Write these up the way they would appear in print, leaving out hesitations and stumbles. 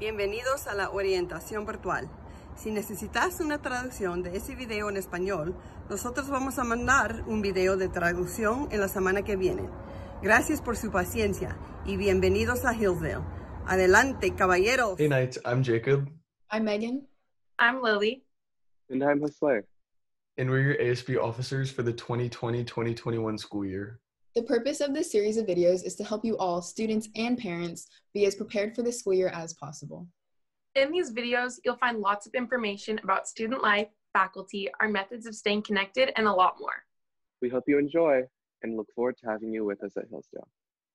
Bienvenidos a la orientación virtual. Si necesitas una traducción de ese video en español, nosotros vamos a mandar un video de traducción en la semana que viene. Gracias por su paciencia y bienvenidos a Hillsdale. Adelante, caballeros. Hey Knights, I'm Jacob. I'm Megan. I'm Lily. And I'm Hillsdale. And we're your ASB officers for the 2020-2021 school year. The purpose of this series of videos is to help you all, students and parents, be as prepared for the school year as possible. In these videos, you'll find lots of information about student life, faculty, our methods of staying connected, and a lot more. We hope you enjoy and look forward to having you with us at Hillsdale.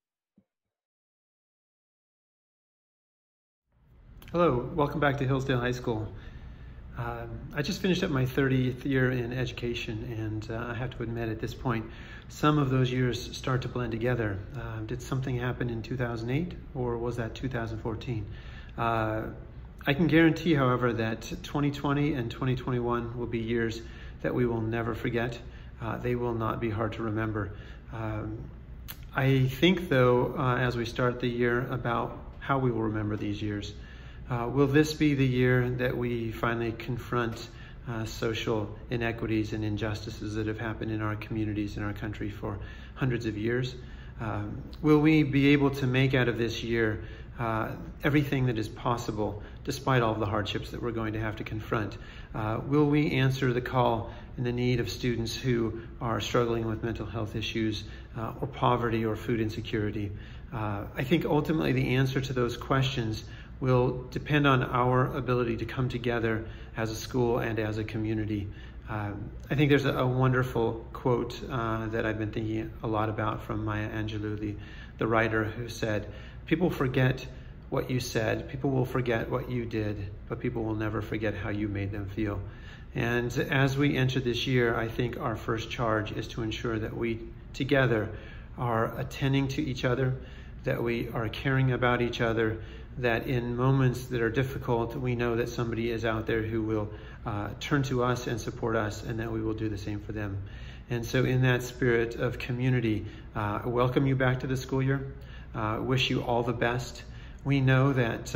Hello, welcome back to Hillsdale High School. I just finished up my 30th year in education, and I have to admit at this point, some of those years start to blend together. Did something happen in 2008, or was that 2014? I can guarantee, however, that 2020 and 2021 will be years that we will never forget. They will not be hard to remember. I think, though, as we start the year, about how we will remember these years. Will this be the year that we finally confront social inequities and injustices that have happened in our communities and our country for hundreds of years? Will we be able to make out of this year everything that is possible, despite all of the hardships that we're going to have to confront? Will we answer the call and the need of students who are struggling with mental health issues or poverty or food insecurity? I think ultimately the answer to those questions will depend on our ability to come together as a school and as a community. I think there's a wonderful quote that I've been thinking a lot about from Maya Angelou, the writer, who said, "People forget what you said, people will forget what you did, but people will never forget how you made them feel." And as we enter this year, I think our first charge is to ensure that we together are attending to each other, that we are caring about each other, that in moments that are difficult, we know that somebody is out there who will turn to us and support us, and that we will do the same for them. And so in that spirit of community, I welcome you back to the school year. Wish you all the best. We know that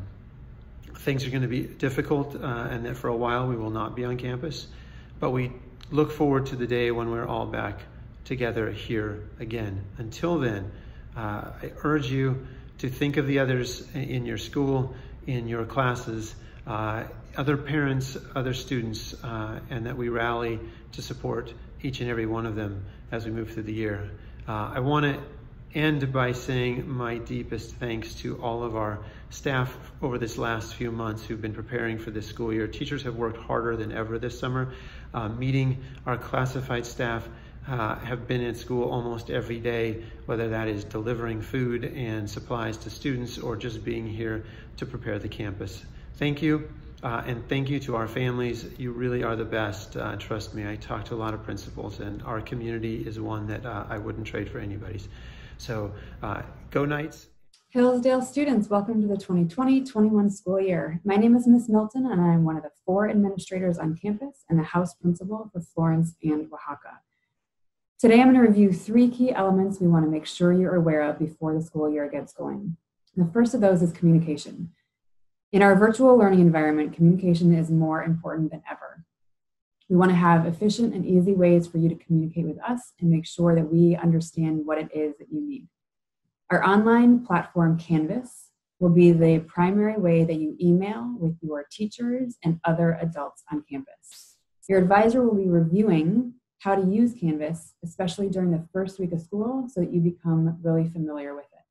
things are going to be difficult and that for a while we will not be on campus, but we look forward to the day when we're all back together here again. Until then, I urge you to think of the others in your school, in your classes, other parents, other students, and that we rally to support each and every one of them as we move through the year. I want to end by saying my deepest thanks to all of our staff over this last few months who've been preparing for this school year. Teachers have worked harder than ever this summer, meeting our classified staff. Have been at school almost every day, whether that is delivering food and supplies to students or just being here to prepare the campus. Thank you, and thank you to our families. You really are the best. Trust me, I talk to a lot of principals, and our community is one that I wouldn't trade for anybody's. So go Knights. Hillsdale students, welcome to the 2020-21 school year. My name is Miss Milton, and I'm one of the 4 administrators on campus and the house principal for Florence and Oaxaca. Today, I'm going to review 3 key elements we want to make sure you're aware of before the school year gets going. The first of those is communication. In our virtual learning environment, communication is more important than ever. We want to have efficient and easy ways for you to communicate with us and make sure that we understand what it is that you need. Our online platform, Canvas, will be the primary way that you email with your teachers and other adults on campus. Your advisor will be reviewing how to use Canvas, especially during the first week of school, so that you become really familiar with it.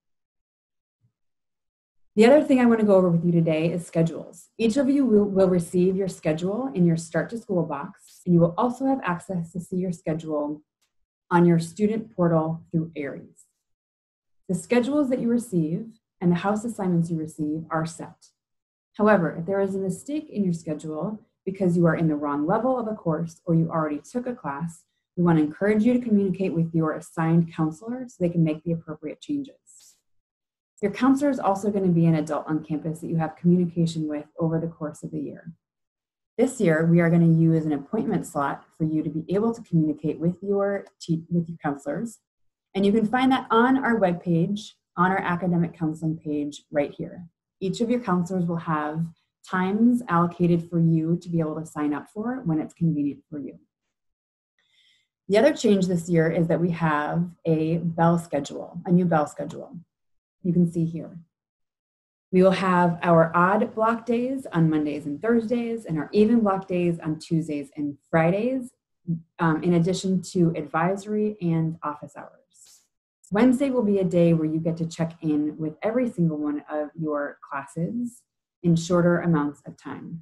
The other thing I want to go over with you today is schedules. Each of you will receive your schedule in your Start to School box, and you will also have access to see your schedule on your student portal through Aries. The schedules that you receive and the house assignments you receive are set. However, if there is a mistake in your schedule, because you are in the wrong level of a course or you already took a class, we want to encourage you to communicate with your assigned counselor so they can make the appropriate changes. Your counselor is also going to be an adult on campus that you have communication with over the course of the year. This year, we are going to use an appointment slot for you to be able to communicate with your counselors, and you can find that on our webpage, on our academic counseling page right here. Each of your counselors will have times allocated for you to be able to sign up for when it's convenient for you. The other change this year is that we have a bell schedule, a new bell schedule. You can see here. We will have our odd block days on Mondays and Thursdays and our even block days on Tuesdays and Fridays, in addition to advisory and office hours. Wednesday will be a day where you get to check in with every single one of your classes in shorter amounts of time.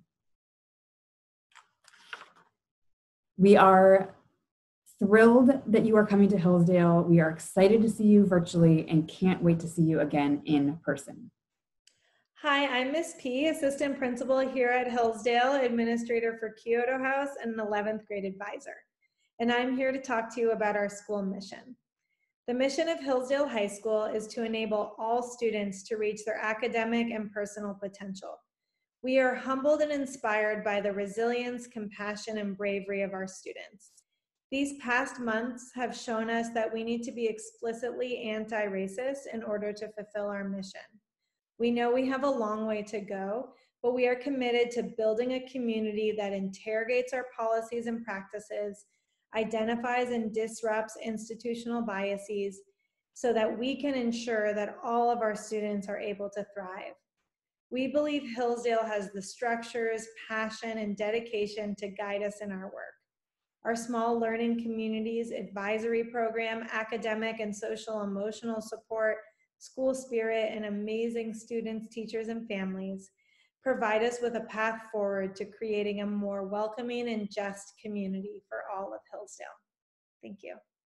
We are thrilled that you are coming to Hillsdale. We are excited to see you virtually and can't wait to see you again in person. Hi, I'm Miss P, Assistant Principal here at Hillsdale, Administrator for Kyoto House, and an 11th grade advisor. And I'm here to talk to you about our school mission. The mission of Hillsdale High School is to enable all students to reach their academic and personal potential. We are humbled and inspired by the resilience, compassion, and bravery of our students. These past months have shown us that we need to be explicitly anti-racist in order to fulfill our mission. We know we have a long way to go, but we are committed to building a community that interrogates our policies and practices, identifies and disrupts institutional biases, so that we can ensure that all of our students are able to thrive. We believe Hillsdale has the structures, passion, and dedication to guide us in our work. Our small learning communities, advisory program, academic and social emotional support, school spirit, and amazing students, teachers, and families provide us with a path forward to creating a more welcoming and just community for all of Hillsdale. Thank you.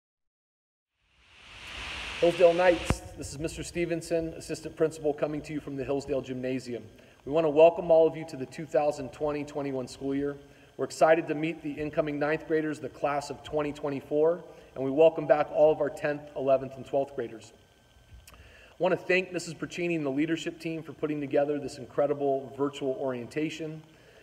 Hillsdale Knights, this is Mr. Stevenson, Assistant Principal, coming to you from the Hillsdale Gymnasium. We want to welcome all of you to the 2020-21 school year. We're excited to meet the incoming 9th graders, the class of 2024, and we welcome back all of our 10th, 11th, and 12th graders. I want to thank Mrs. Percini and the leadership team for putting together this incredible virtual orientation.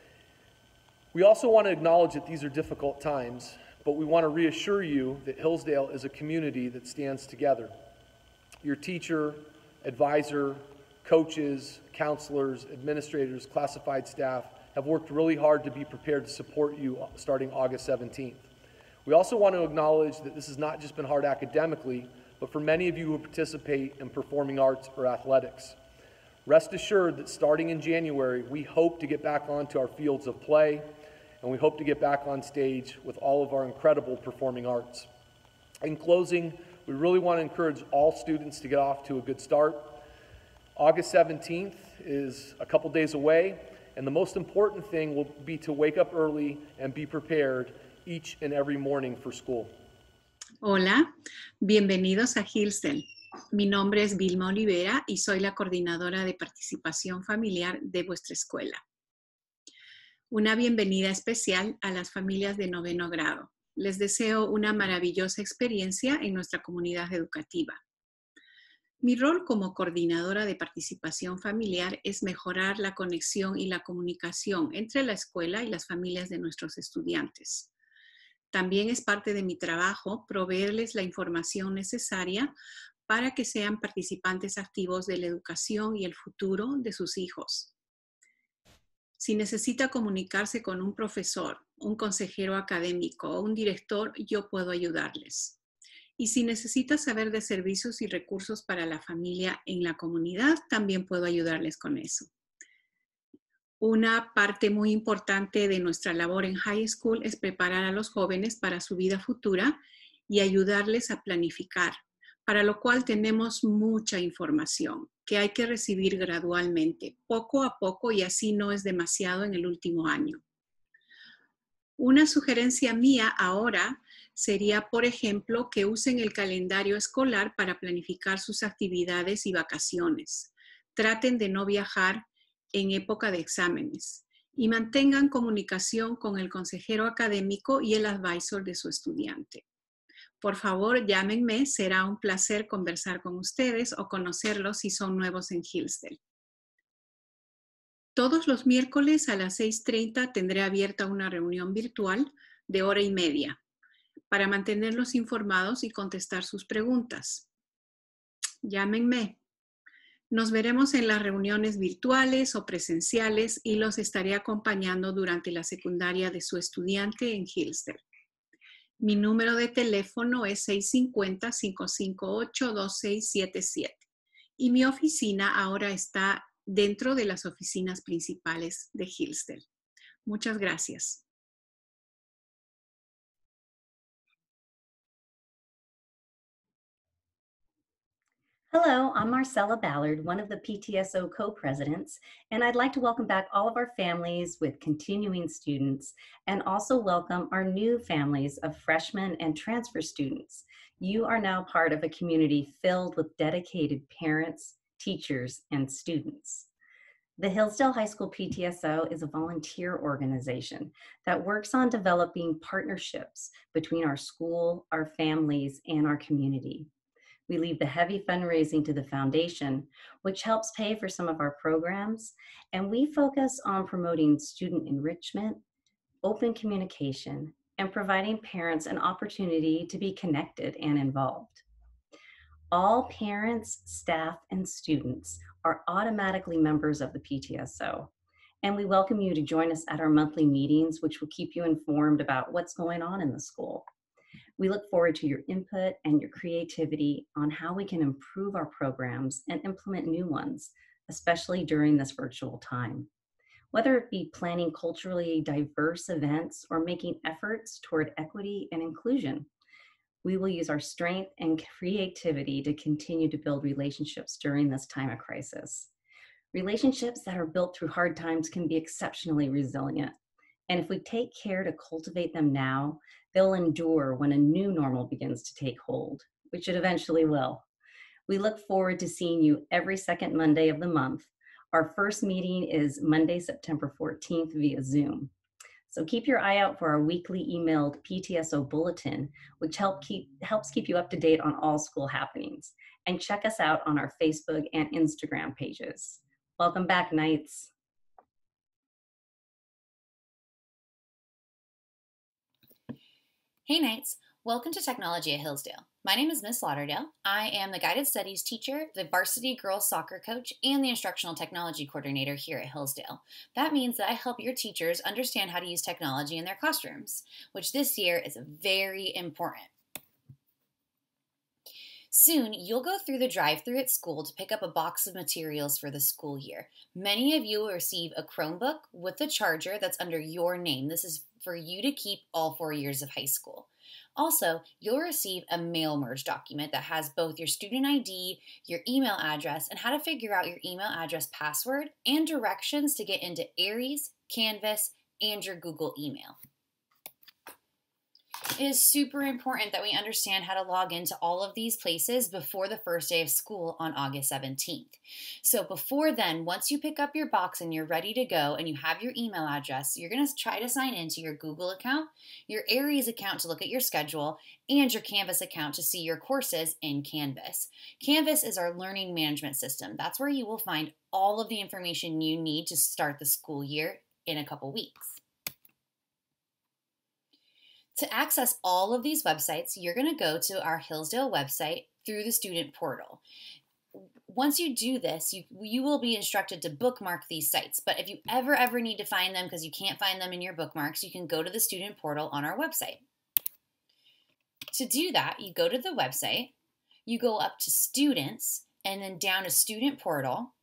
We also want to acknowledge that these are difficult times, but we want to reassure you that Hillsdale is a community that stands together. Your teacher, advisor, coaches, counselors, administrators, classified staff have worked really hard to be prepared to support you starting August 17th. We also want to acknowledge that this has not just been hard academically, but for many of you who participate in performing arts or athletics. Rest assured that starting in January, we hope to get back onto our fields of play, and we hope to get back on stage with all of our incredible performing arts. In closing, we really want to encourage all students to get off to a good start. August 17th is a couple days away, and the most important thing will be to wake up early and be prepared each and every morning for school. Hola, bienvenidos a Hillsdale. Mi nombre es Vilma Olivera y soy la coordinadora de participación familiar de vuestra escuela. Una bienvenida especial a las familias de 9º grado. Les deseo una maravillosa experiencia en nuestra comunidad educativa. Mi rol como coordinadora de participación familiar es mejorar la conexión y la comunicación entre la escuela y las familias de nuestros estudiantes. También es parte de mi trabajo proveerles la información necesaria para que sean participantes activos de la educación y el futuro de sus hijos. Si necesita comunicarse con un profesor, un consejero académico o un director, yo puedo ayudarles. Y si necesita saber de servicios y recursos para la familia en la comunidad, también puedo ayudarles con eso. Una parte muy importante de nuestra labor en high school es preparar a los jóvenes para su vida futura y ayudarles a planificar, para lo cual tenemos mucha información que hay que recibir gradualmente, poco a poco, y así no es demasiado en el último año. Una sugerencia mía ahora sería, por ejemplo, que usen el calendario escolar para planificar sus actividades y vacaciones. Traten de no viajar en época de exámenes y mantengan comunicación con el consejero académico y el advisor de su estudiante. Por favor, llámenme, será un placer conversar con ustedes o conocerlos si son nuevos en Hillsdale. Todos los miércoles a las 6:30 tendré abierta una reunión virtual de 1:30 para mantenerlos informados y contestar sus preguntas. Llámenme. Nos veremos en las reuniones virtuales o presenciales y los estaré acompañando durante la secundaria de su estudiante en Hillsdale. Mi número de teléfono es 650-558-2677 y mi oficina ahora está dentro de las oficinas principales de Hillsdale. Muchas gracias. Hello, I'm Marcella Ballard, one of the PTSO co-presidents, and I'd like to welcome back all of our families with continuing students and also welcome our new families of freshmen and transfer students. You are now part of a community filled with dedicated parents, teachers, and students. The Hillsdale High School PTSO is a volunteer organization that works on developing partnerships between our school, our families, and our community. We leave the heavy fundraising to the foundation, which helps pay for some of our programs, and we focus on promoting student enrichment, open communication, and providing parents an opportunity to be connected and involved. All parents, staff, and students are automatically members of the PTSO, and we welcome you to join us at our monthly meetings, which will keep you informed about what's going on in the school. We look forward to your input and your creativity on how we can improve our programs and implement new ones, especially during this virtual time. Whether it be planning culturally diverse events or making efforts toward equity and inclusion, we will use our strength and creativity to continue to build relationships during this time of crisis. Relationships that are built through hard times can be exceptionally resilient. And if we take care to cultivate them now, they'll endure when a new normal begins to take hold, which it eventually will. We look forward to seeing you every second Monday of the month. Our first meeting is Monday, September 14th via Zoom. So keep your eye out for our weekly emailed PTSO bulletin, which helps keep you up to date on all school happenings. And check us out on our Facebook and Instagram pages. Welcome back, Knights. Hey Knights, welcome to Technology at Hillsdale. My name is Miss Lauderdale. I am the Guided Studies teacher, the varsity girls soccer coach, and the instructional technology coordinator here at Hillsdale. That means that I help your teachers understand how to use technology in their classrooms, which this year is very important. Soon, you'll go through the drive-thru at school to pick up a box of materials for the school year. Many of you will receive a Chromebook with a charger that's under your name. This is for you to keep all 4 years of high school. Also, you'll receive a mail merge document that has both your student ID, your email address, and how to figure out your email address password, and directions to get into Aries, Canvas, and your Google email. It is super important that we understand how to log into all of these places before the first day of school on August 17th. So before then, once you pick up your box and you're ready to go and you have your email address, you're going to try to sign into your Google account, your Aries account to look at your schedule, and your Canvas account to see your courses in Canvas. Canvas is our learning management system. That's where you will find all of the information you need to start the school year in a couple weeks. To access all of these websites, you're going to go to our Hillsdale website through the student portal. Once you do this, you will be instructed to bookmark these sites. But if you ever need to find them because you can't find them in your bookmarks, you can go to the student portal on our website. To do that, you go to the website, you go up to Students, and then down to Student Portal.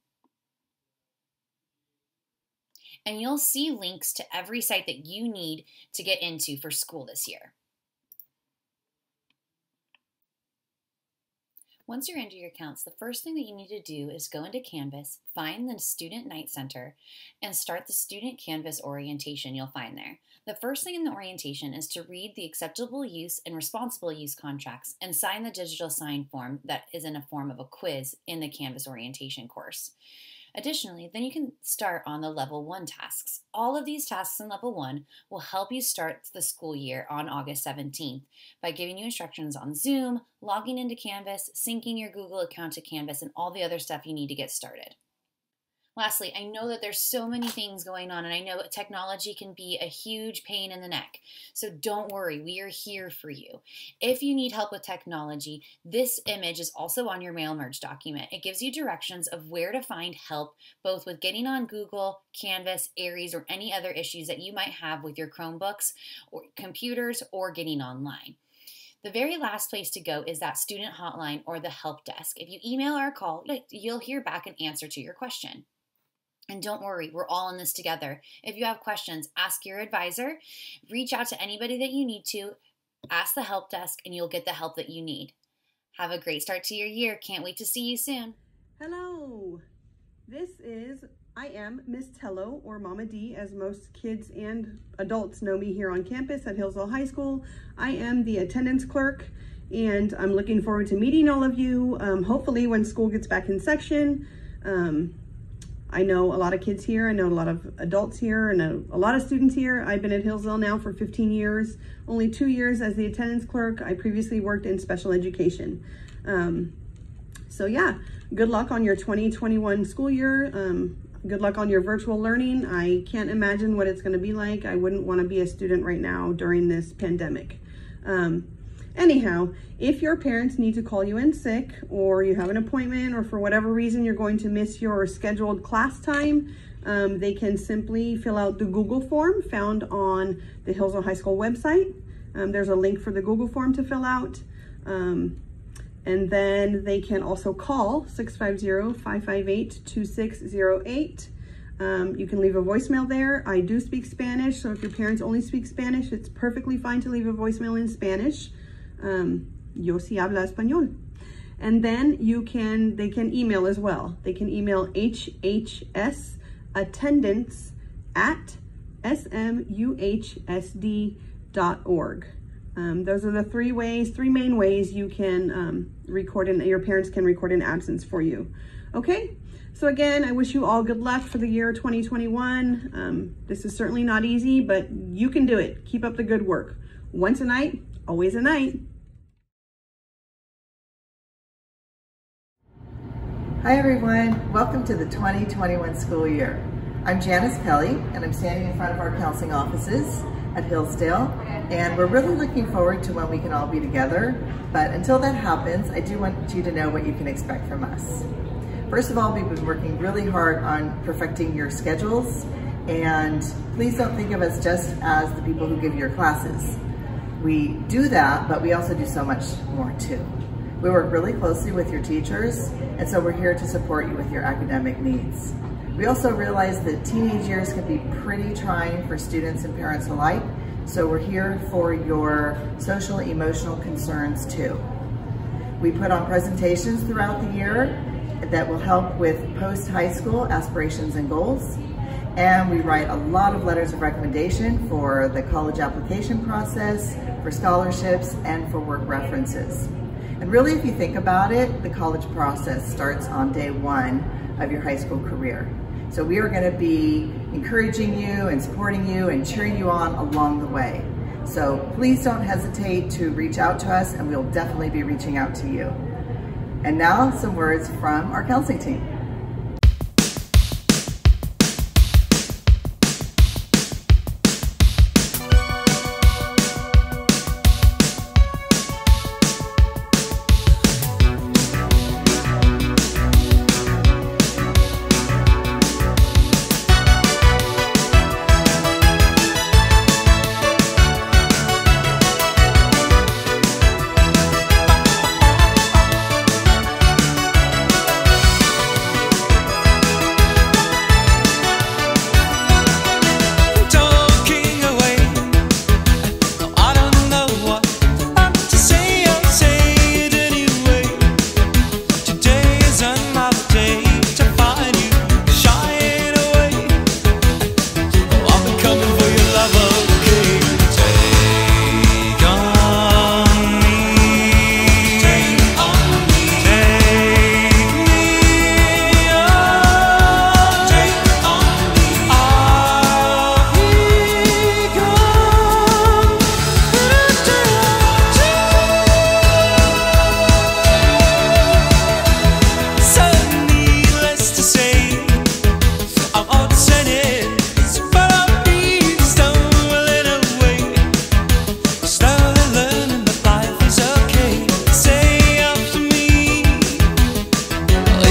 And you'll see links to every site that you need to get into for school this year. Once you're into your accounts, the first thing that you need to do is go into Canvas, find the Student Night Center, and start the Student Canvas orientation you'll find there. The first thing in the orientation is to read the acceptable use and responsible use contracts and sign the digital sign form that is in a form of a quiz in the Canvas orientation course. Additionally, then you can start on the Level 1 tasks. All of these tasks in Level 1 will help you start the school year on August 17th by giving you instructions on Zoom, logging into Canvas, syncing your Google account to Canvas, and all the other stuff you need to get started. Lastly, I know that there's so many things going on, and I know technology can be a huge pain in the neck. So don't worry, we are here for you. If you need help with technology, this image is also on your mail merge document. It gives you directions of where to find help, both with getting on Google, Canvas, Aries, or any other issues that you might have with your Chromebooks or computers or getting online. The very last place to go is that student hotline or the help desk. If you email or call, you'll hear back an answer to your question. And don't worry, we're all in this together. If you have questions, ask your advisor, reach out to anybody that you need to, ask the help desk, and you'll get the help that you need. Have a great start to your year. Can't wait to see you soon. Hello, I am Miss Tello, or Mama D, as most kids and adults know me here on campus at Hillsdale High School. I am the attendance clerk, and I'm looking forward to meeting all of you, hopefully when school gets back in session. I know a lot of kids here, I know a lot of adults here, and a lot of students here. I've been at Hillsdale now for 15 years, only 2 years as the attendance clerk. I previously worked in special education. So yeah, good luck on your 2021 school year. Good luck on your virtual learning. I can't imagine what it's gonna be like. I wouldn't wanna be a student right now during this pandemic. Anyhow, if your parents need to call you in sick, or you have an appointment, or for whatever reason you're going to miss your scheduled class time, they can simply fill out the Google form found on the Hillsdale High School website. There's a link for the Google form to fill out. And then they can also call 650-558-2608. You can leave a voicemail there. I do speak Spanish, so if your parents only speak Spanish, it's perfectly fine to leave a voicemail in Spanish. Yo sí habla español. And then they can email as well. They can email hhsattendance@smuhsd.org. Those are the three main ways you can your parents can record an absence for you. Okay, so again, I wish you all good luck for the year 2021. This is certainly not easy, but you can do it. Keep up the good work. Once a night, always a night. Hi everyone, welcome to the 2021 school year. I'm Janice Pelly, and I'm standing in front of our counseling offices at Hillsdale, and we're really looking forward to when we can all be together. But until that happens, I do want you to know what you can expect from us. First of all, we've been working really hard on perfecting your schedules, and please don't think of us just as the people who give your classes. We do that, but we also do so much more too. We work really closely with your teachers, and so we're here to support you with your academic needs. We also realize that teenage years can be pretty trying for students and parents alike, so we're here for your social, emotional concerns too. We put on presentations throughout the year that will help with post-high school aspirations and goals, and we write a lot of letters of recommendation for the college application process, for scholarships, and for work references. And really, if you think about it, the college process starts on day one of your high school career. So we are going to be encouraging you and supporting you and cheering you on along the way. So please don't hesitate to reach out to us, and we'll definitely be reaching out to you. And now some words from our counseling team.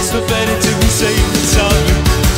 it's no better to be safe than sorry.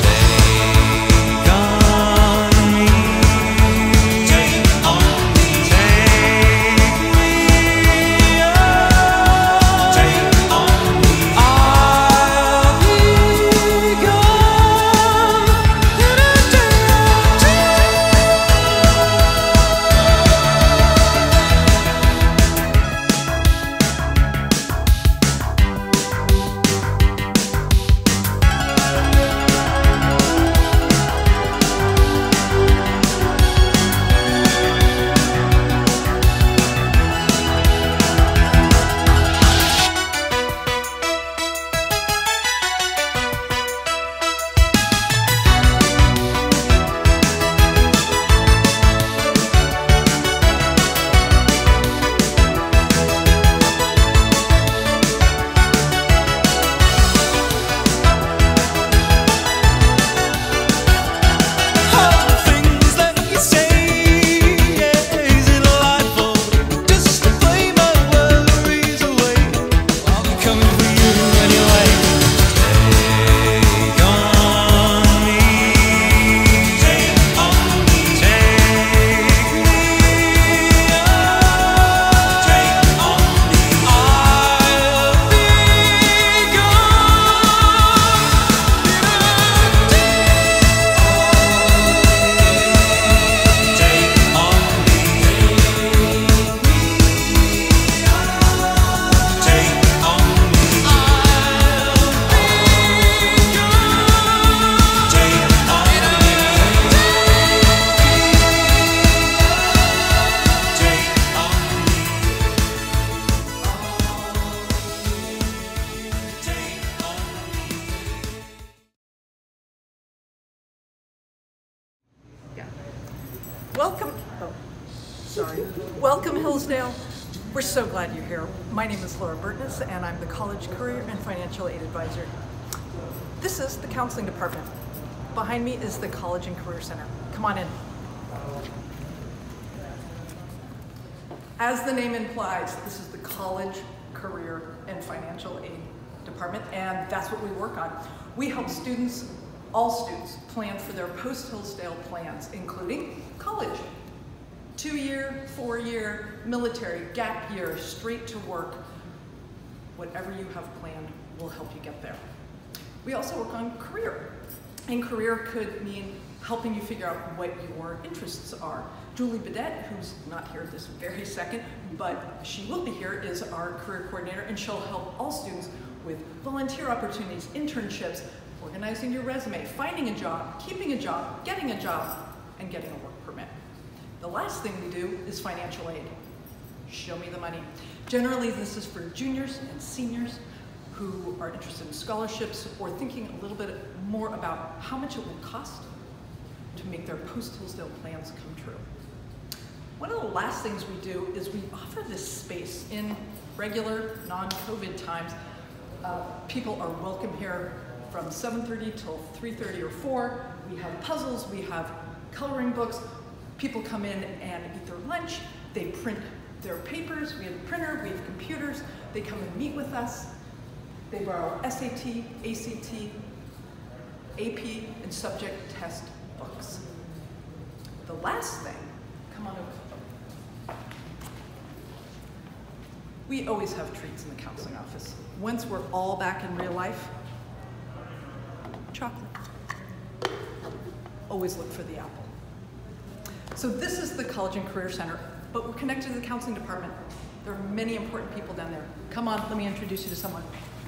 Welcome, Hillsdale. We're so glad you're here. My name is Laura Burtness, and I'm the College Career and Financial Aid Advisor. This is the Counseling Department. Behind me is the College and Career Center. Come on in. As the name implies, this is the College, Career, and Financial Aid Department, and that's what we work on. We help students, all students, plan for their post-Hillsdale plans, including college, 2-year, 4-year, military, gap year, straight to work. Whatever you have planned will help you get there. We also work on career, and career could mean helping you figure out what your interests are. Julie Bedette, who's not here this very second, but she will be here, is our career coordinator, and she'll help all students with volunteer opportunities, internships, organizing your resume, finding a job, keeping a job, getting a job, and getting a work permit. The last thing we do is financial aid. Show me the money. Generally, this is for juniors and seniors who are interested in scholarships or thinking a little bit more about how much it will cost to make their post-Hillsdale plans come true. One of the last things we do is we offer this space in regular, non-COVID times. People are welcome here from 7:30 till 3:30 or 4. We have puzzles, we have coloring books. People come in and eat their lunch, they print their papers, we have a printer, we have computers, they come and meet with us, they borrow SAT, ACT, AP, and subject test books. The last thing, come on over. We always have treats in the counseling office. Once we're all back in real life, chocolate. Always look for the apple. So this is the College and Career Center, but we're connected to the counseling department. There are many important people down there. Come on, let me introduce you to someone.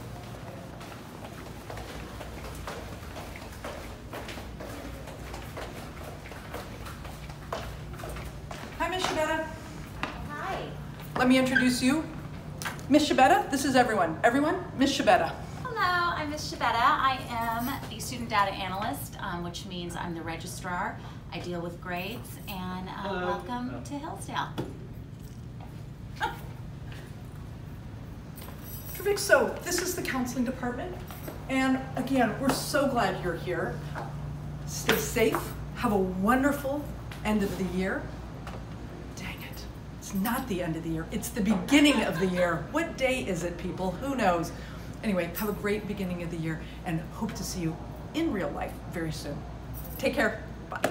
Hi, Ms. Shabetta. Hi. Let me introduce you. Ms. Shabetta, this is everyone. Everyone, Ms. Shabetta. Hello, I'm Ms. Shabetta. I am the student data analyst, which means I'm the registrar. I deal with grades, and welcome to Hillsdale. Terrific. So this is the counseling department, and again, we're so glad you're here. Stay safe. Have a wonderful end of the year. Dang it, it's not the end of the year. It's the beginning of the year. What day is it, people? Who knows? Anyway, have a great beginning of the year and hope to see you in real life very soon. Take care. Bye.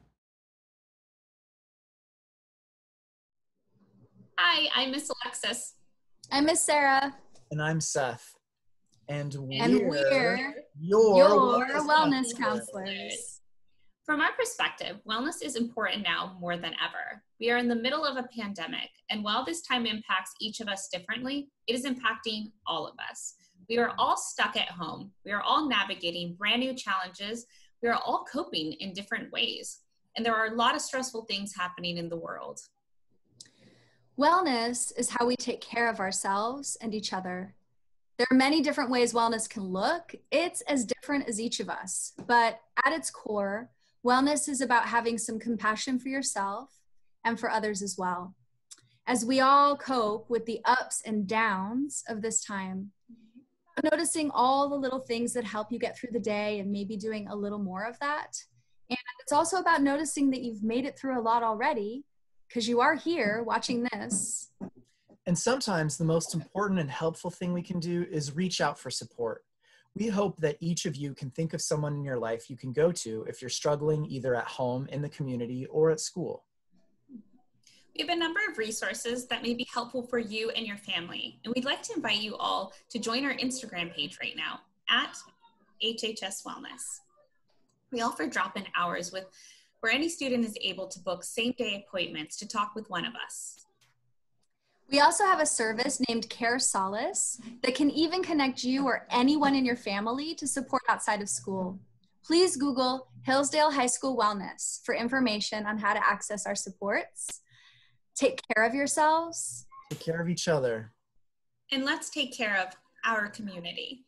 Hi, I'm Miss Alexis. I'm Miss Sarah. And I'm Seth. And we're your wellness counselors. From our perspective, wellness is important now more than ever. We are in the middle of a pandemic, and while this time impacts each of us differently, it is impacting all of us. We are all stuck at home. We are all navigating brand new challenges. We are all coping in different ways. And there are a lot of stressful things happening in the world. Wellness is how we take care of ourselves and each other. There are many different ways wellness can look. It's as different as each of us, but at its core, wellness is about having some compassion for yourself and for others as well. As we all cope with the ups and downs of this time, noticing all the little things that help you get through the day and maybe doing a little more of that. And it's also about noticing that you've made it through a lot already because you are here watching this. And sometimes the most important and helpful thing we can do is reach out for support. We hope that each of you can think of someone in your life you can go to if you're struggling either at home, in the community, or at school. We have a number of resources that may be helpful for you and your family, and we'd like to invite you all to join our Instagram page right now at HHS Wellness. We offer drop-in hours where any student is able to book same-day appointments to talk with one of us. We also have a service named Care Solace that can even connect you or anyone in your family to support outside of school. Please Google Hillsdale High School Wellness for information on how to access our supports. Take care of yourselves. Take care of each other. And let's take care of our community.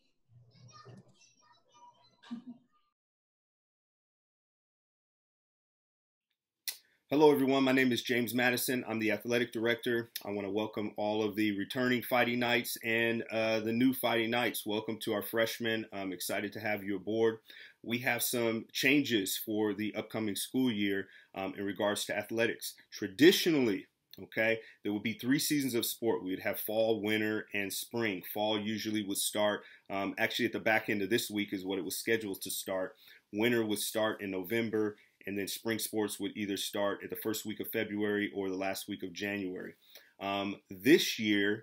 Hello, everyone. My name is James Madison. I'm the athletic director. I want to welcome all of the returning Fighting Knights and the new Fighting Knights. Welcome to our freshmen. I'm excited to have you aboard. We have some changes for the upcoming school year in regards to athletics. Traditionally, okay, there would be 3 seasons of sport. We would have fall, winter, and spring. Fall usually would start, actually at the back end of this week is what it was scheduled to start. Winter would start in November, and then spring sports would either start at the first week of February or the last week of January. This year,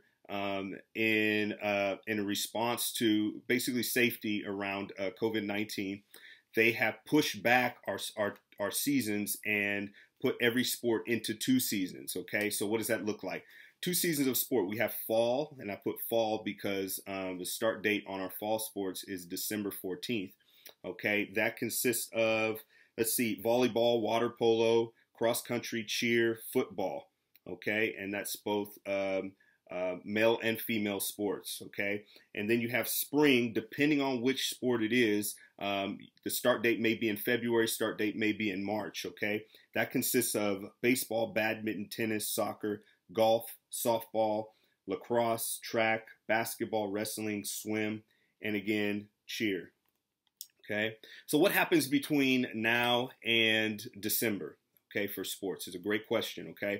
in a response to basically safety around COVID-19, they have pushed back our seasons and put every sport into 2 seasons, okay? So what does that look like? 2 seasons of sport. We have fall, and I put fall because the start date on our fall sports is December 14th, okay? That consists of, let's see, volleyball, water polo, cross country, cheer, football, okay? And that's both male and female sports, okay? And then you have spring, depending on which sport it is. The start date may be in February, start date may be in March, okay? That consists of baseball, badminton, tennis, soccer, golf, softball, lacrosse, track, basketball, wrestling, swim, and again, cheer, okay? So what happens between now and December, okay, for sports? Is a great question, okay?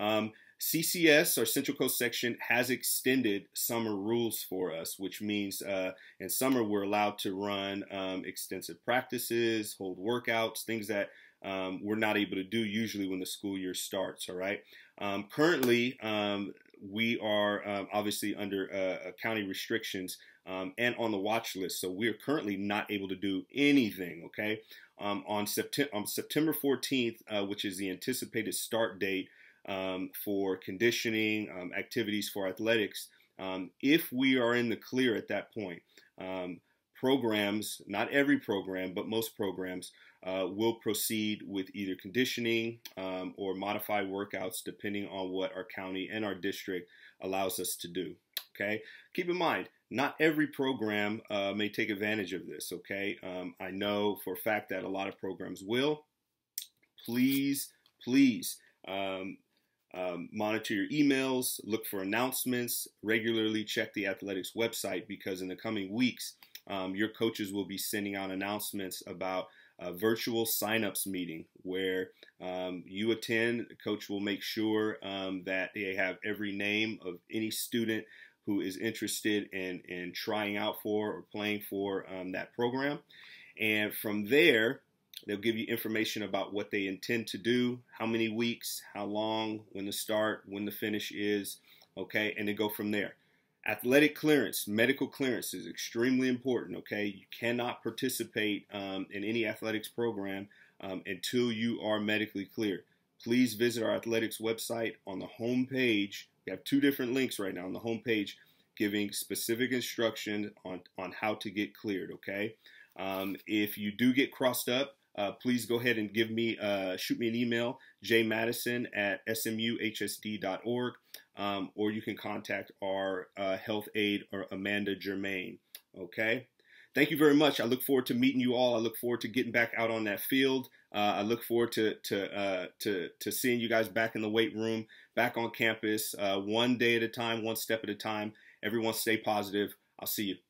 CCS, our Central Coast section, has extended summer rules for us, which means in summer we're allowed to run extensive practices, hold workouts, things that we're not able to do usually when the school year starts, all right? Currently, we are obviously under county restrictions and on the watch list, so we are currently not able to do anything, okay? On September 14th, which is the anticipated start date for conditioning, activities for athletics, if we are in the clear at that point, programs, not every program, but most programs, will proceed with either conditioning or modified workouts depending on what our county and our district allows us to do, okay? Keep in mind, not every program may take advantage of this, okay? I know for a fact that a lot of programs will. Please, monitor your emails, look for announcements, regularly check the athletics website because in the coming weeks, your coaches will be sending out announcements about a virtual signups meeting where you attend. The coach will make sure that they have every name of any student who is interested in trying out for or playing for that program. And from there, they'll give you information about what they intend to do, how many weeks, how long, when to start, when the finish is, okay, and then go from there. Athletic clearance, medical clearance is extremely important, okay? You cannot participate in any athletics program until you are medically cleared. Please visit our athletics website. On the home page, we have two different links right now on the home page giving specific instruction on how to get cleared, okay? If you do get crossed up, please go ahead and shoot me an email, jmadison@smuhsd.org, or you can contact our health aide, or Amanda Germain, okay? Thank you very much. I look forward to meeting you all. I look forward to getting back out on that field. I look forward to seeing you guys back in the weight room, back on campus, one day at a time, one step at a time. Everyone stay positive. I'll see you.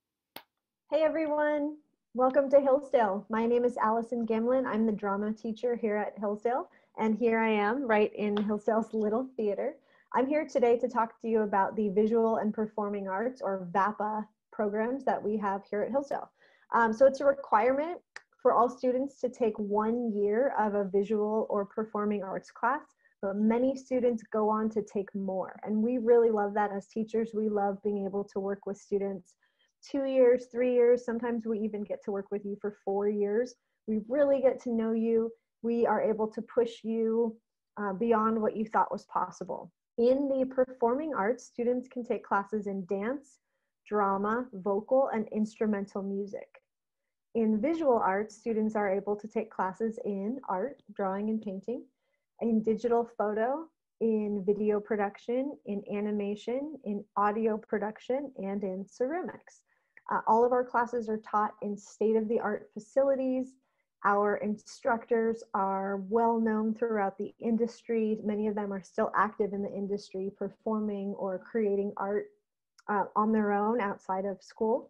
Hey everyone, welcome to Hillsdale. My name is Allison Gimlin. I'm the drama teacher here at Hillsdale, and here I am right in Hillsdale's Little Theater. I'm here today to talk to you about the Visual and Performing Arts, or VAPA, programs that we have here at Hillsdale. So it's a requirement for all students to take 1 year of a visual or performing arts class, but many students go on to take more. And we really love that as teachers. We love being able to work with students 2 years, 3 years, sometimes we even get to work with you for 4 years. We really get to know you. We are able to push you beyond what you thought was possible. In the performing arts, students can take classes in dance, drama, vocal, and instrumental music. In visual arts, students are able to take classes in art, drawing and painting, in digital photo, in video production, in animation, in audio production, and in ceramics. All of our classes are taught in state-of-the-art facilities. Our instructors are well known throughout the industry. Many of them are still active in the industry, performing or creating art on their own outside of school.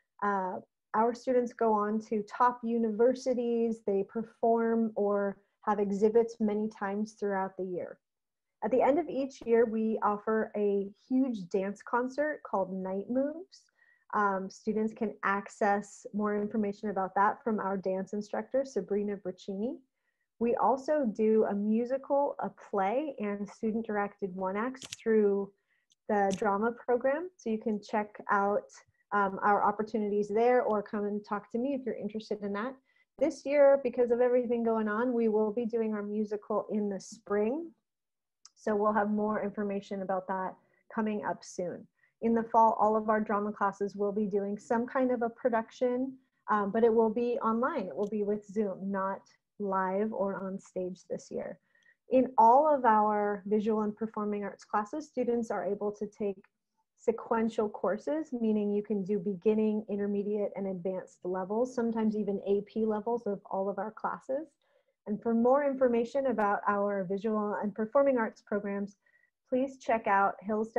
Our students go on to top universities. They perform or have exhibits many times throughout the year. At the end of each year, we offer a huge dance concert called Night Moves. Students can access more information about that from our dance instructor, Sabrina Braccini. We also do a musical, a play, and student-directed one-acts through the drama program. So you can check out our opportunities there, or come and talk to me if you're interested in that. This year, because of everything going on, we will be doing our musical in the spring. So we'll have more information about that coming up soon. In the fall, all of our drama classes will be doing some kind of a production, but it will be online. It will be with Zoom, not live or on stage this year. In all of our visual and performing arts classes, students are able to take sequential courses, meaning you can do beginning, intermediate, and advanced levels, sometimes even AP levels of all of our classes. And for more information about our visual and performing arts programs, please check out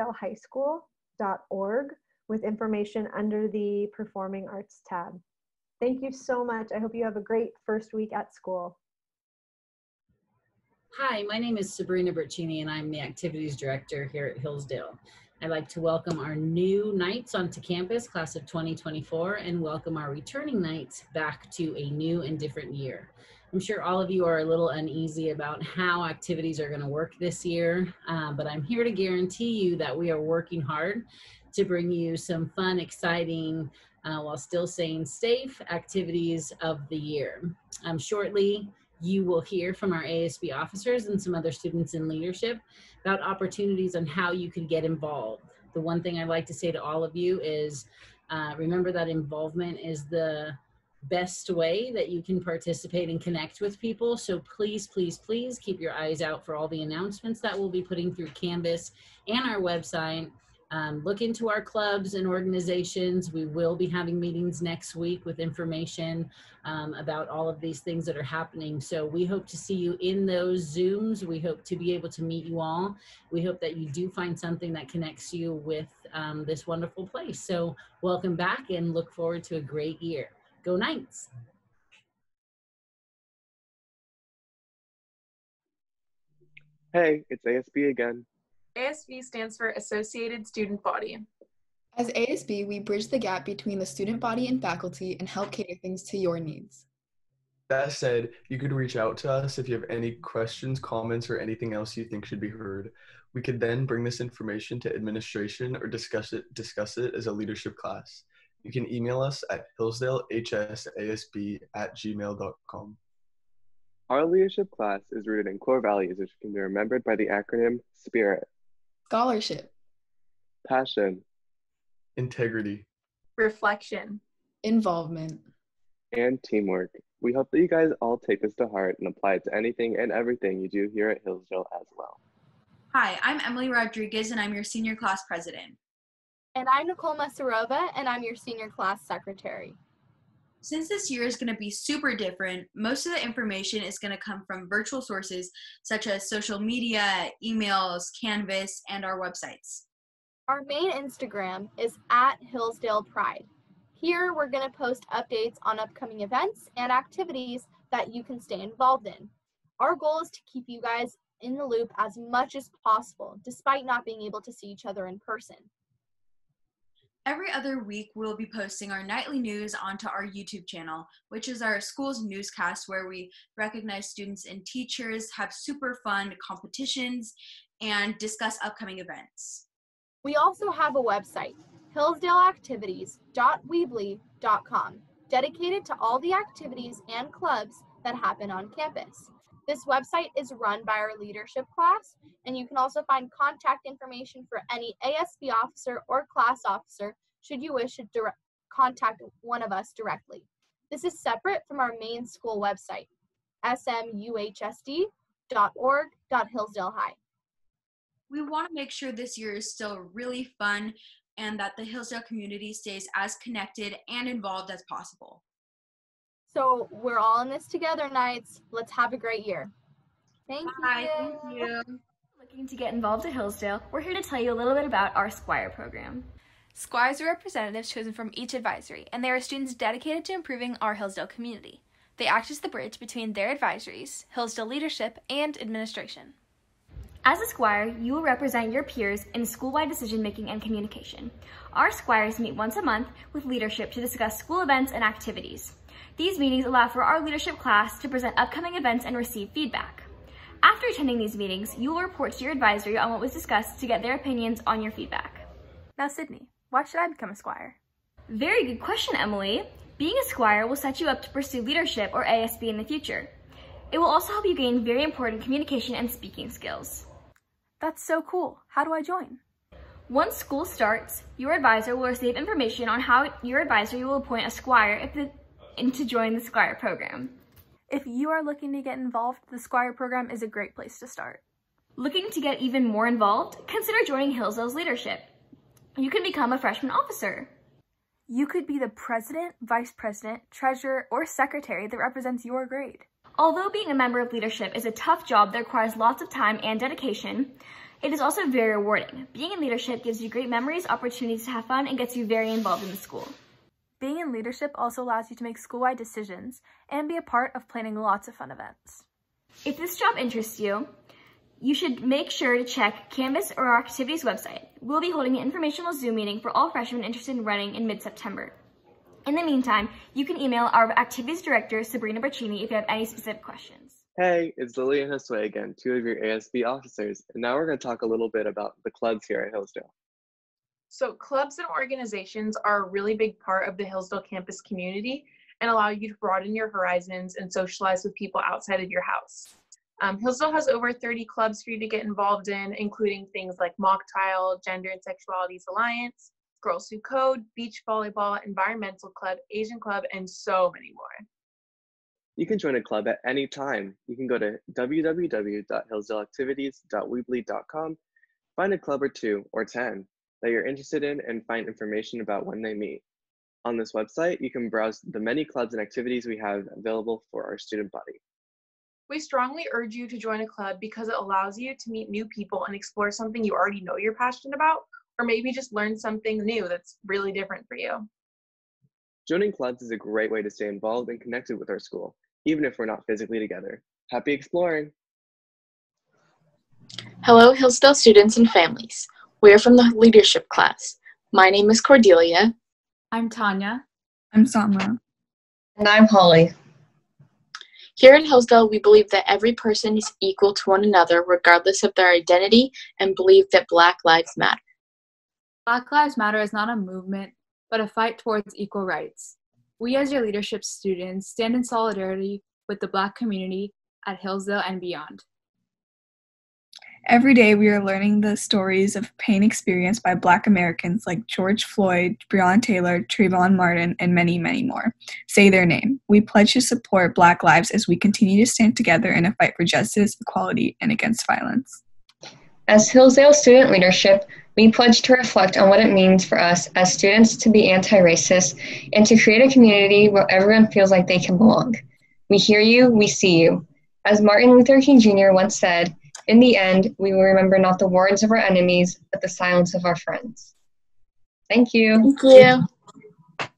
hillsdalehighschool.org with information under the Performing Arts tab. Thank you so much. I hope you have a great first week at school. Hi, my name is Sabrina Braccini, and I'm the Activities Director here at Hillsdale. I'd like to welcome our new Knights onto campus, class of 2024, and welcome our returning Knights back to a new and different year. I'm sure all of you are a little uneasy about how activities are going to work this year, but I'm here to guarantee you that we are working hard to bring you some fun, exciting, while still staying safe activities of the year. Shortly, you will hear from our ASB officers and some other students in leadership about opportunities on how you could get involved. The one thing I'd like to say to all of you is remember that involvement is the best way that you can participate and connect with people. So please, please, please keep your eyes out for all the announcements that we'll be putting through Canvas and our website. Look into our clubs and organizations. We will be having meetings next week with information about all of these things that are happening. So we hope to see you in those Zooms. We hope to be able to meet you all. We hope that you do find something that connects you with this wonderful place. So welcome back and look forward to a great year. Go Knights! Hey, it's ASB again. ASB stands for Associated Student Body. As ASB, we bridge the gap between the student body and faculty and help cater things to your needs. That said, you could reach out to us if you have any questions, comments, or anything else you think should be heard. We could then bring this information to administration or discuss it as a leadership class. You can email us at hillsdalehsasb@gmail.com. Our leadership class is rooted in core values which can be remembered by the acronym SPIRIT, Scholarship, passion, integrity, reflection, involvement, and teamwork. We hope that you guys all take this to heart and apply it to anything and everything you do here at Hillsdale as well. Hi, I'm Emily Rodriguez, and I'm your senior class president. And I'm Nicole Masarova, and I'm your senior class secretary. Since this year is going to be super different, most of the information is going to come from virtual sources such as social media, emails, Canvas, and our websites. Our main Instagram is at Hillsdale Pride. Here, we're going to post updates on upcoming events and activities that you can stay involved in. Our goal is to keep you guys in the loop as much as possible, despite not being able to see each other in person. Every other week, we'll be posting our nightly news onto our YouTube channel, which is our school's newscast where we recognize students and teachers, have super fun competitions, and discuss upcoming events. We also have a website, hillsdaleactivities.weebly.com, dedicated to all the activities and clubs that happen on campus. This website is run by our leadership class, and you can also find contact information for any ASB officer or class officer should you wish to contact one of us directly. This is separate from our main school website, smuhsd.org.hillsdale-high. We want to make sure this year is still really fun and that the Hillsdale community stays as connected and involved as possible. So we're all in this together, Knights. Let's have a great year. Thank you. Thank you. Looking to get involved at Hillsdale, we're here to tell you a little bit about our Squire program. Squires are representatives chosen from each advisory, and they are students dedicated to improving our Hillsdale community. They act as the bridge between their advisories, Hillsdale leadership, and administration. As a Squire, you will represent your peers in school-wide decision-making and communication. Our Squires meet once a month with leadership to discuss school events and activities. These meetings allow for our leadership class to present upcoming events and receive feedback. After attending these meetings, you will report to your advisory on what was discussed to get their opinions on your feedback. Now, Sydney, why should I become a Squire? Very good question, Emily. Being a Squire will set you up to pursue leadership or ASB in the future. It will also help you gain very important communication and speaking skills. That's so cool. How do I join? Once school starts, your advisor will receive information on how your advisory will appoint a Squire to join the Squire program. If you are looking to get involved, the Squire program is a great place to start. Looking to get even more involved? Consider joining Hillsdale's leadership. You can become a freshman officer. You could be the president, vice president, treasurer, or secretary that represents your grade. Although being a member of leadership is a tough job that requires lots of time and dedication, it is also very rewarding. Being in leadership gives you great memories, opportunities to have fun, and gets you very involved in the school. Being in leadership also allows you to make school-wide decisions and be a part of planning lots of fun events. If this job interests you, you should make sure to check Canvas or our activities website. We'll be holding an informational Zoom meeting for all freshmen interested in running in mid-September. In the meantime, you can email our activities director, Sabrina Bercini, if you have any specific questions. Hey, it's Lily and Josue again, two of your ASB officers, and now we're going to talk a little bit about the clubs here at Hillsdale. So clubs and organizations are a really big part of the Hillsdale campus community and allow you to broaden your horizons and socialize with people outside of your house. Hillsdale has over 30 clubs for you to get involved in, including things like Mock Trial, Gender and Sexualities Alliance, Girls Who Code, Beach Volleyball, Environmental Club, Asian Club, and so many more. You can join a club at any time. You can go to www.hillsdaleactivities.weebly.com, find a club or 2 or 10 that you're interested in, and find information about when they meet. On this website, you can browse the many clubs and activities we have available for our student body. We strongly urge you to join a club because it allows you to meet new people and explore something you already know you're passionate about, or maybe just learn something new that's really different for you. Joining clubs is a great way to stay involved and connected with our school, even if we're not physically together. Happy exploring! Hello, Hillsdale students and families. We are from the leadership class. My name is Cordelia. I'm Tanya. I'm Samra. And I'm Holly. Here in Hillsdale, we believe that every person is equal to one another regardless of their identity and believe that Black Lives Matter. Black Lives Matter is not a movement, but a fight towards equal rights. We as your leadership students stand in solidarity with the Black community at Hillsdale and beyond. Every day we are learning the stories of pain experienced by Black Americans like George Floyd, Breonna Taylor, Trayvon Martin, and many, many more. Say their name. We pledge to support Black lives as we continue to stand together in a fight for justice, equality, and against violence. As Hillsdale student leadership, we pledge to reflect on what it means for us as students to be anti-racist and to create a community where everyone feels like they can belong. We hear you, we see you. As Martin Luther King Jr. once said, in the end, we will remember not the words of our enemies, but the silence of our friends. Thank you. Thank you.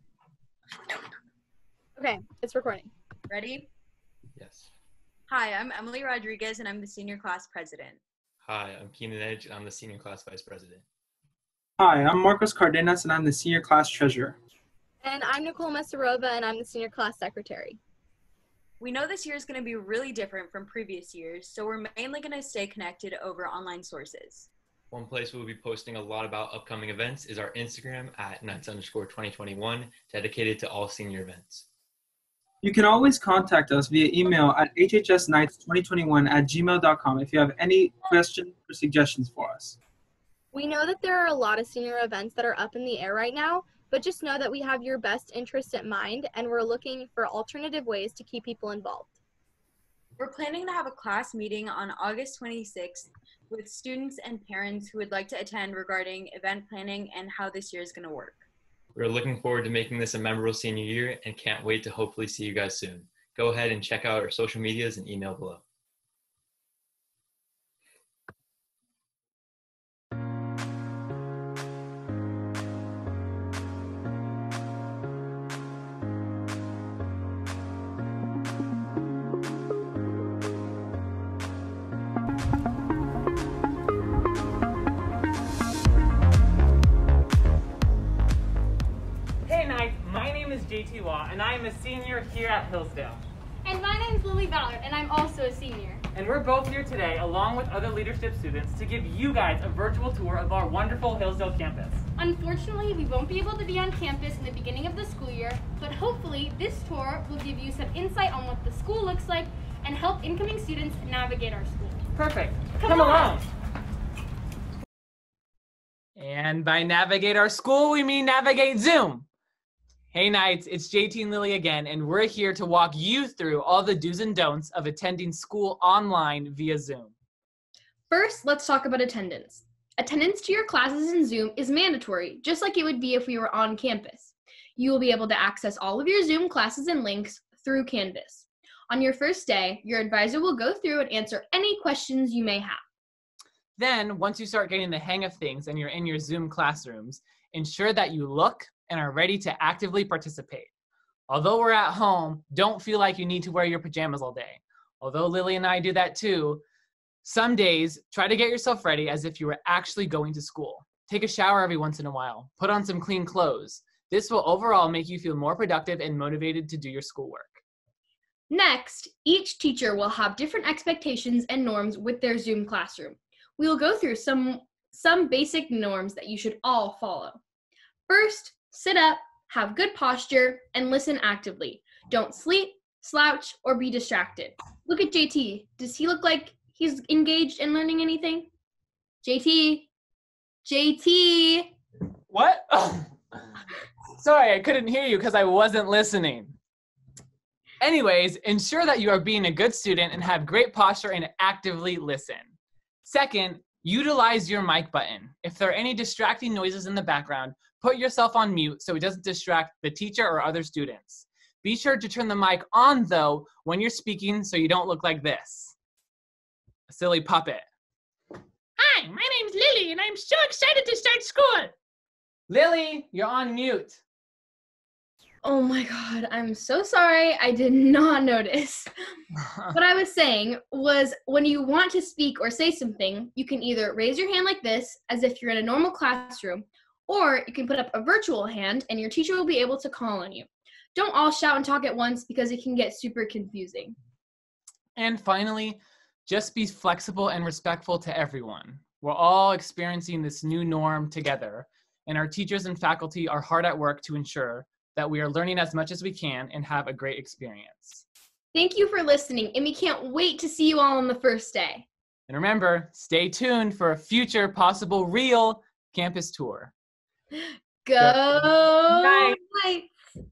Okay, it's recording. Ready? Yes. Hi, I'm Emily Rodriguez, and I'm the senior class president. Hi, I'm Keenan Edge, and I'm the senior class vice president. Hi, I'm Marcos Cardenas, and I'm the senior class treasurer. And I'm Nicole Mesarova, and I'm the senior class secretary. We know this year is going to be really different from previous years, so we're mainly going to stay connected over online sources. One place we'll be posting a lot about upcoming events is our Instagram at Knights_2021, dedicated to all senior events. You can always contact us via email at hhsnights2021@gmail.com if you have any questions or suggestions for us. We know that there are a lot of senior events that are up in the air right now, but just know that we have your best interest at mind, and we're looking for alternative ways to keep people involved. We're planning to have a class meeting on August 26th with students and parents who would like to attend regarding event planning and how this year is going to work. We're looking forward to making this a memorable senior year and can't wait to hopefully see you guys soon. Go ahead and check out our social medias and email below. Hey Knights, my name is JT Law and I am a senior here at Hillsdale. And my name's Lily Ballard, and I'm also a senior. And we're both here today, along with other leadership students, to give you guys a virtual tour of our wonderful Hillsdale campus. Unfortunately, we won't be able to be on campus in the beginning of the school year, but hopefully this tour will give you some insight on what the school looks like and help incoming students navigate our school. Perfect. Come along. And by navigate our school, we mean navigate Zoom. Hey Knights, it's JT and Lily again, and we're here to walk you through all the do's and don'ts of attending school online via Zoom. First, let's talk about attendance. Attendance to your classes in Zoom is mandatory, just like it would be if we were on campus. You will be able to access all of your Zoom classes and links through Canvas. On your first day, your advisor will go through and answer any questions you may have. Then, once you start getting the hang of things and you're in your Zoom classrooms, ensure that you look and are ready to actively participate. Although we're at home, don't feel like you need to wear your pajamas all day. Although Lily and I do that too, some days, try to get yourself ready as if you were actually going to school. Take a shower every once in a while. Put on some clean clothes. This will overall make you feel more productive and motivated to do your schoolwork. Next, each teacher will have different expectations and norms with their Zoom classroom. We will go through some basic norms that you should all follow. First, sit up, have good posture, and listen actively. Don't sleep, slouch, or be distracted. Look at JT. Does he look like he's engaged in learning anything? JT? JT? What? Oh. Sorry, I couldn't hear you because I wasn't listening. Anyways, ensure that you are being a good student and have great posture and actively listen. Second, utilize your mic button. If there are any distracting noises in the background, put yourself on mute so it doesn't distract the teacher or other students. Be sure to turn the mic on, though, when you're speaking so you don't look like this. A silly puppet. Hi, my name's Lily, and I'm so excited to start school. Lily, you're on mute. Oh my God, I'm so sorry. I did not notice. What I was saying was when you want to speak or say something, you can either raise your hand like this, as if you're in a normal classroom, Or you can put up a virtual hand and your teacher will be able to call on you. Don't all shout and talk at once because it can get super confusing. And finally, just be flexible and respectful to everyone. We're all experiencing this new norm together, and our teachers and faculty are hard at work to ensure that we are learning as much as we can and have a great experience. Thank you for listening, and we can't wait to see you all on the first day. And remember, stay tuned for a future possible real campus tour. Go Knights!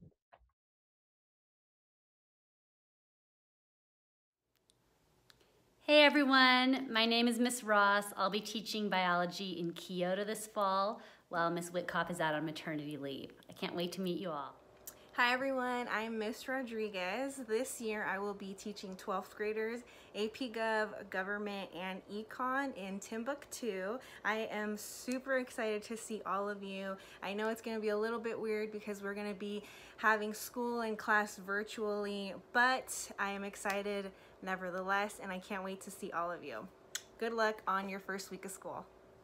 Hey everyone, my name is Miss Ross. I'll be teaching biology in Kyoto this fall while Miss Whitcock is out on maternity leave. I can't wait to meet you all. Hi everyone, I'm Miss Rodriguez. This year I will be teaching 12th graders AP Gov, Government, and Econ in Timbuktu. I am super excited to see all of you. I know it's going to be a little bit weird because we're going to be having school and class virtually, but I am excited nevertheless, and I can't wait to see all of you. Good luck on your first week of school.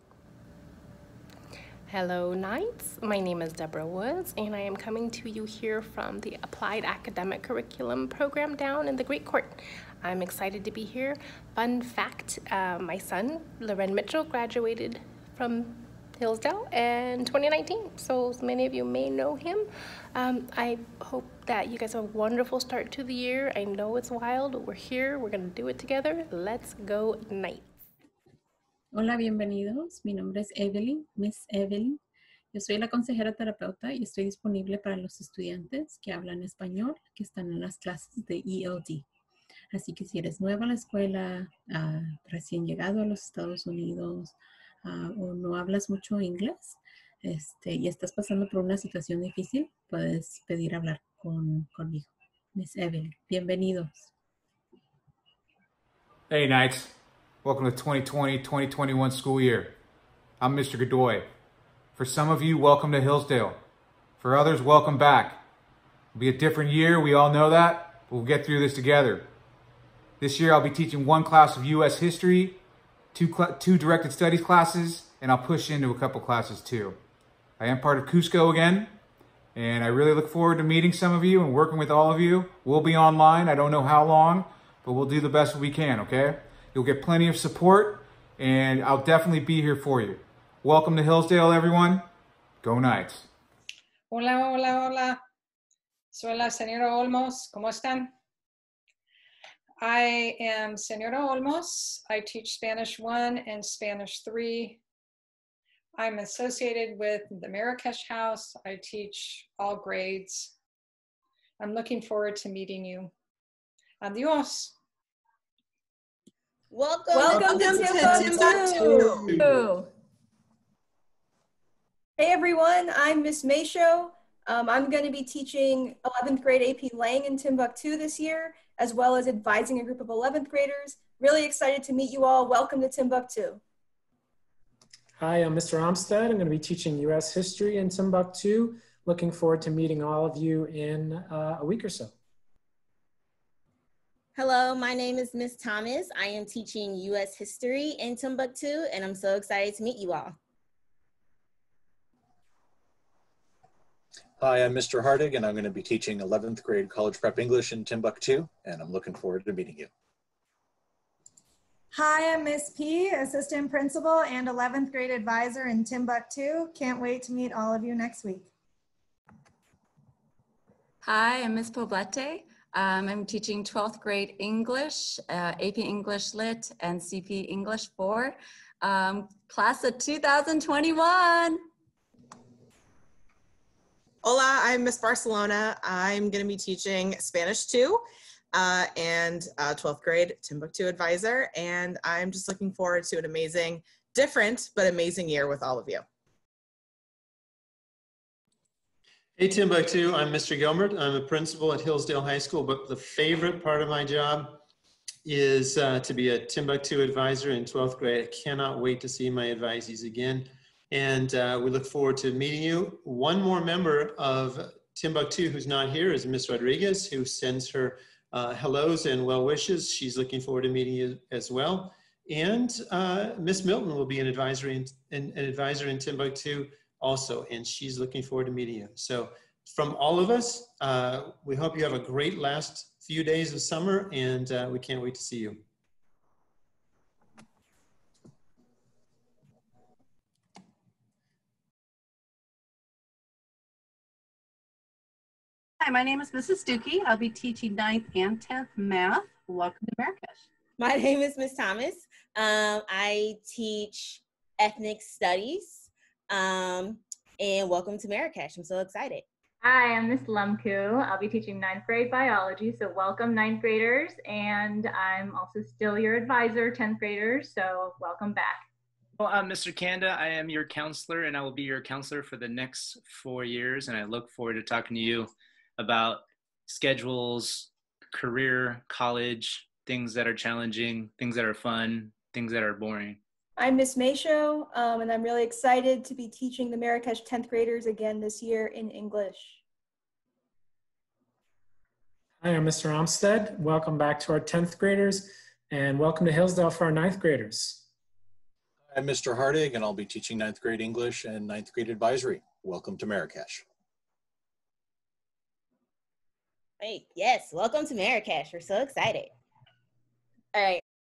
Hello Knights, my name is Deborah Woods and I am coming to you here from the Applied Academic Curriculum program down in the Great Court. I'm excited to be here. Fun fact, my son, Loren Mitchell, graduated from Hillsdale in 2019, so many of you may know him. I hope that you guys have a wonderful start to the year. I know it's wild, we're here, we're gonna do it together. Let's go Knights. Hola, bienvenidos. Mi nombre es Evelyn, Miss Evelyn. Yo soy la consejera terapeuta y estoy disponible para los estudiantes que hablan español, que están en las clases de ELD. Así que si eres nueva a la escuela, recién llegado a los Estados Unidos, o no hablas mucho inglés, y estás pasando por una situación difícil, puedes pedir hablar conmigo. Miss Evelyn, bienvenidos. Hey Knights. Welcome to 2020-2021 school year. I'm Mr. Godoy. For some of you, welcome to Hillsdale. For others, welcome back. It'll be a different year, we all know that, but we'll get through this together. This year I'll be teaching one class of U.S. history, two directed studies classes, and I'll push into a couple classes too. I am part of Cusco again, and I really look forward to meeting some of you and working with all of you. We'll be online, I don't know how long, but we'll do the best we can, okay? You'll get plenty of support, and I'll definitely be here for you. Welcome to Hillsdale, everyone. Go Knights. Hola, hola, hola. Soy la señora Olmos. ¿Cómo están? I am Señora Olmos. I teach Spanish 1 and Spanish 3. I'm associated with the Marrakesh House. I teach all grades. I'm looking forward to meeting you. Adios. Welcome to Timbuktu. Hey everyone, I'm Miss Mayshow. I'm going to be teaching 11th grade AP Lang in Timbuktu this year, as well as advising a group of 11th graders. Really excited to meet you all. Welcome to Timbuktu. Hi, I'm Mr. Armstead. I'm going to be teaching U.S. history in Timbuktu. Looking forward to meeting all of you in a week or so. Hello, my name is Miss Thomas. I am teaching U.S. history in Timbuktu, and I'm so excited to meet you all. Hi, I'm Mr. Hardig, and I'm going to be teaching 11th grade college prep English in Timbuktu, and I'm looking forward to meeting you. Hi, I'm Miss P, assistant principal and 11th grade advisor in Timbuktu. Can't wait to meet all of you next week. Hi, I'm Miss Poblete. I'm teaching 12th grade English, AP English Lit, and CP English 4, class of 2021. Hola, I'm Miss Barcelona. I'm going to be teaching Spanish 2 and 12th grade Timbuktu advisor, and I'm just looking forward to an amazing, different, but amazing year with all of you. Hey Timbuktu, I'm Mr. Gilbert. I'm a principal at Hillsdale High School, but the favorite part of my job is to be a Timbuktu advisor in 12th grade. I cannot wait to see my advisees again. And we look forward to meeting you. One more member of Timbuktu who's not here is Miss Rodriguez, who sends her hellos and well wishes. She's looking forward to meeting you as well. And Miss Milton will be an advisor in Timbuktu also, and she's looking forward to meeting you. So from all of us, we hope you have a great last few days of summer, and we can't wait to see you. Hi, my name is Mrs. Dookie. I'll be teaching 9th and 10th math. Welcome to Marrakesh. My name is Miss Thomas. I teach ethnic studies, and welcome to Marrakesh. I'm so excited. Hi, I'm Miss Lumku. I'll be teaching 9th grade biology, so welcome 9th graders, and I'm also still your advisor, 10th graders, so welcome back. Well, I'm Mr. Kanda. I am your counselor, and I will be your counselor for the next 4 years, and I look forward to talking to you about schedules, career, college, things that are challenging, things that are fun, things that are boring. I'm Miss Mayshow, and I'm really excited to be teaching the Marrakesh 10th graders again this year in English. Hi, I'm Mr. Armstead. Welcome back to our 10th graders, and welcome to Hillsdale for our 9th graders. I'm Mr. Hardig, and I'll be teaching 9th grade English and 9th grade advisory. Welcome to Marrakesh. Hey, yes, welcome to Marrakesh. We're so excited. All right.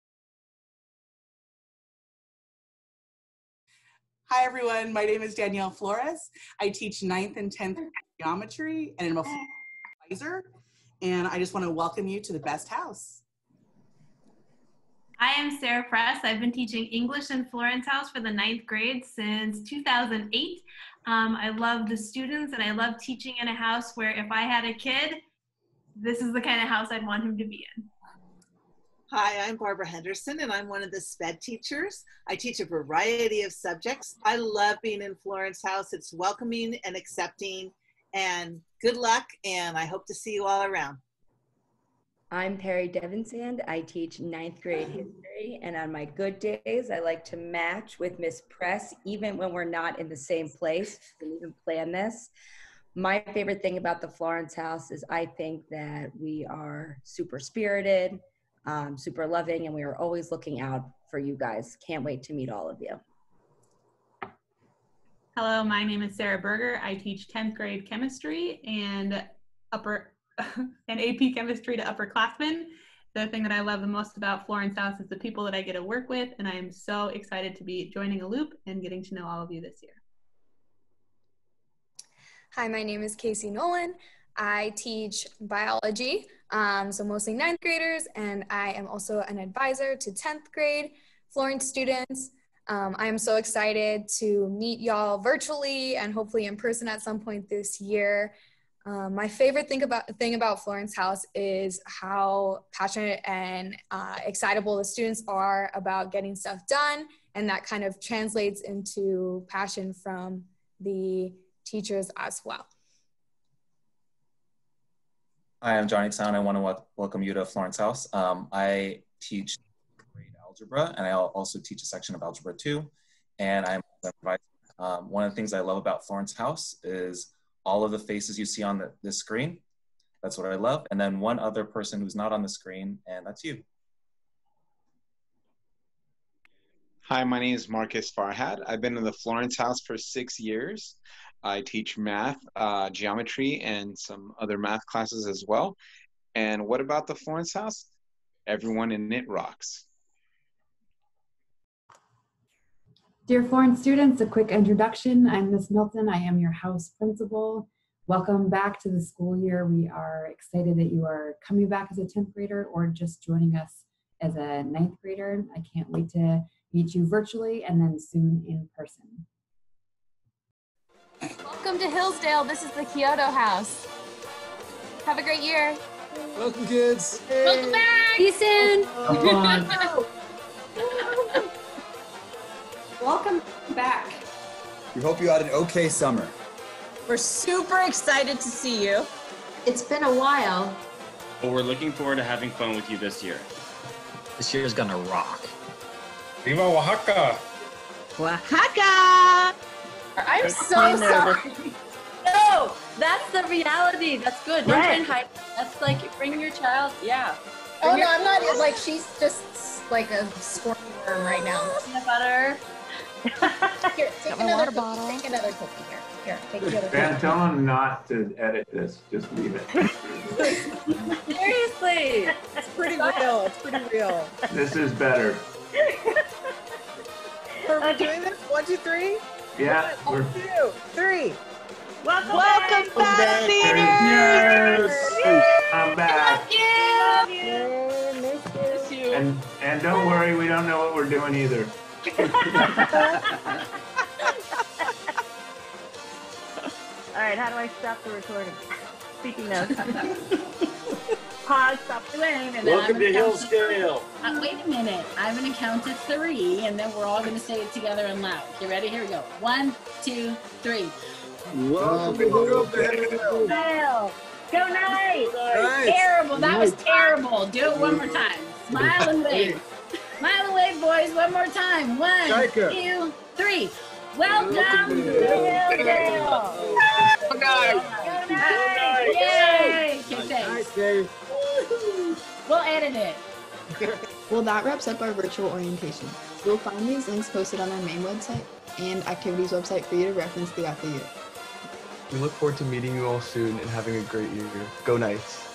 Hi, everyone. My name is Danielle Flores. I teach 9th and 10th geometry, and I'm a advisor. And I just want to welcome you to the best house. I am Sarah Press. I've been teaching English in Florence House for the 9th grade since 2008. I love the students, and I love teaching in a house where if I had a kid, this is the kind of house I'd want him to be in. Hi, I'm Barbara Henderson, and I'm one of the SPED teachers. I teach a variety of subjects. I love being in Florence House. It's welcoming and accepting, and good luck, and I hope to see you all around. I'm Perry Devonsand. I teach 9th grade history, and on my good days, I like to match with Miss Press, even when we're not in the same place. We didn't even plan this. My favorite thing about the Florence House is I think that we are super spirited, super loving, and we are always looking out for you guys. Can't wait to meet all of you. Hello, my name is Sarah Berger. I teach 10th grade chemistry and and AP chemistry to upperclassmen. The thing that I love the most about Florence House is the people that I get to work with, and I am so excited to be joining a loop and getting to know all of you this year. Hi, my name is Casey Nolan. I teach biology, so mostly 9th graders, and I am also an advisor to 10th grade Florence students. I am so excited to meet y'all virtually and hopefully in person at some point this year. My favorite thing about Florence House is how passionate and excitable the students are about getting stuff done, and that kind of translates into passion from the teachers as well. Hi, I'm Johnny Sound. I want to welcome you to Florence House. I teach grade algebra, and I also teach a section of Algebra 2, and I'm an advisor. One of the things I love about Florence House is all of the faces you see on this screen. That's what I love. And then one other person who's not on the screen, and that's you. Hi, my name is Marcus Farhad. I've been in the Florence House for 6 years. I teach math, geometry, and some other math classes as well. And what about the Florence House? Everyone in it rocks. Dear Florence students, a quick introduction. I'm Miss Milton. I am your house principal. Welcome back to the school year. We are excited that you are coming back as a 10th grader or just joining us as a 9th grader. I can't wait to meet you virtually and then soon in person. Welcome to Hillsdale. This is the Kyoto house. Have a great year. Welcome, kids. Welcome back. See you soon. Welcome back. We hope you had an okay summer. We're super excited to see you. It's been a while. But we're looking forward to having fun with you this year. This year is gonna rock. Viva Oaxaca! Oaxaca! I'm so sorry. No, that's the reality. That's good. Don't try and hide. That's like, bring your child. Yeah. Oh no, I'm not. Like she's just like a squirmy worm right now. Peanut butter. Here, take another cookie. Take another cookie. Here, take the other Dan, cookie. tell them not to edit this. Just leave it. Seriously, it's pretty real. It's pretty real. This is better. Are we doing this? 1, 2, 3. Yeah, 1, 2, 3. Welcome back, Yes. Peters. I'm back. Love you. Miss you. And don't worry, we don't know what we're doing either. All right, how do I stop the recording? Speaking of. Pause, stop. And then Welcome I'm to gonna count Hillsdale. wait a minute. I'm going to count to 3, and then we're all going to say it together and loud. You ready? Here we go. 1, 2, 3. Welcome to Hillsdale. Smile. Go nice. Nice. Terrible. That was terrible. Do it one more time. Smile and wave. Smile and wave, boys. One more time. 1, Shaika. 2, 3. Welcome to Hillsdale. Good night. Go nice. Yay. Okay, Nice, thanks. Dave. We'll edit it. Well, that wraps up our virtual orientation. You'll find these links posted on our main website and activities website for you to reference throughout the year. We look forward to meeting you all soon and having a great year. Go Knights!